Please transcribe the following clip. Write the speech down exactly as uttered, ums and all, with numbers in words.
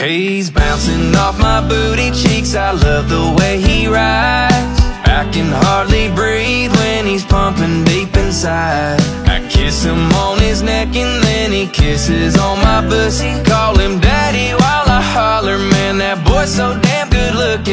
He's bouncing off my booty cheeks, I love the way he rides. I can hardly breathe when he's pumping deep inside. I kiss him on his neck and then he kisses on my pussy. Call him daddy while I holler, man, that boy's so damn good looking.